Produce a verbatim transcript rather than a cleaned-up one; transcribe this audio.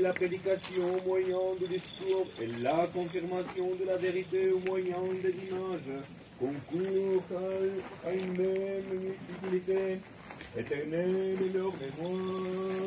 la prédication au moyen de discours et la confirmation de la vérité au moyen des images concourent à, à une même utilité éternelle et leur mémoire.